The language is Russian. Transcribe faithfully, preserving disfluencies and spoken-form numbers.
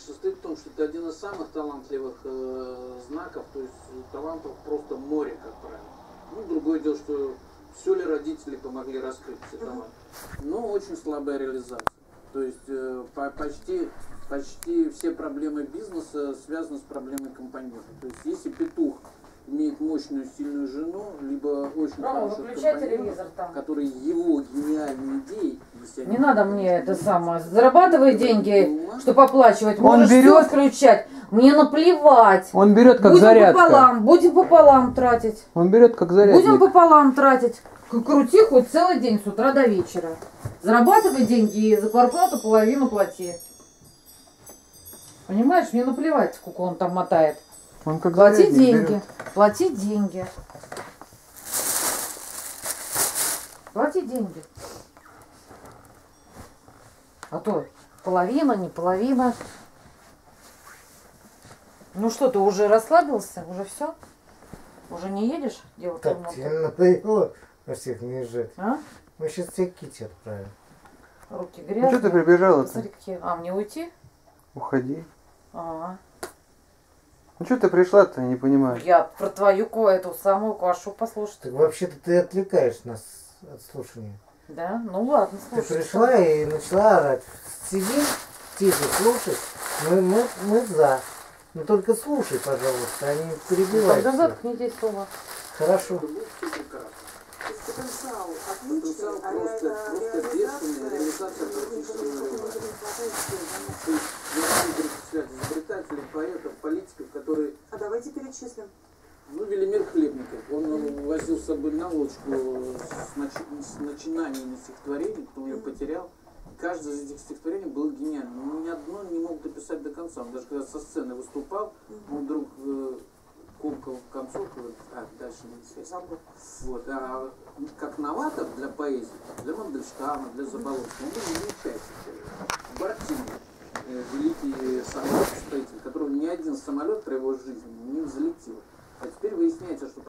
состоит в том, что это один из самых талантливых э, знаков, то есть талантов просто море, как правило. Ну, другое дело, что все ли родители помогли раскрыть все таланты. Но очень слабая реализация. То есть э, по, почти, почти все проблемы бизнеса связаны с проблемой компаньона. То есть если петух имеет мощную, сильную жену, либо очень Рома, хороших телевизор там. которые его гениальные идеи... Не надо мне это самое. Зарабатывай деньги, чтобы оплачивать. Он Можешь берет, все включать. Мне наплевать. Он берет как будем зарядка. Пополам, будем пополам тратить. Он берет как зарядник. Будем пополам тратить. Крути хоть целый день с утра до вечера. Зарабатывай деньги и за квартплату половину плати. Понимаешь, мне наплевать, сколько он там мотает. Он как плати деньги. Берет. Плати деньги. Плати деньги. А то половина, не половина. Ну что, ты уже расслабился? Уже все? Уже не едешь делать так, ремонт? тебе надоело во всех наезжать. А? Мы сейчас тебе Кити отправим. Руки Ну грязные. что ты прибежала-то? Смотри, какие. А, мне уйти? Уходи. А, Ну что ты пришла-то, не понимаю. я про твою ко- эту самую кашу послушать. Так вообще-то ты отвлекаешь нас от слушания. Да? Ну ладно, Ты слушай. пришла и начала орать. Сиди, тихо, слушай. Мы, мы, мы за. Но только слушай, пожалуйста, а не перебивай. Тогда всех. заткнитесь оба. Хорошо. Потенциал Потенциал отличный, а просто, просто бешеный, реализация практически нулевая. То есть я могу перечислять изобретателей, поэтов, политиков, которые... А давайте перечислим. Ну, Велимир Хлебников, он возил с собой наволочку с, начи- с начинаниями стихотворений, потом ее потерял. Каждое из этих стихотворений было гениальным. Но ни одно не мог дописать до конца. Он даже когда со сцены выступал, он вдруг э, комкал в концовку, говорит, а, дальше не связь. Вот. А как новатор для поэзии, для Мандельштама, для Заболоцкого, он был величайший человек. Бартин, э, великий самолетостроитель, которого ни один самолет при его жизни не взлетел. А теперь выясняется, что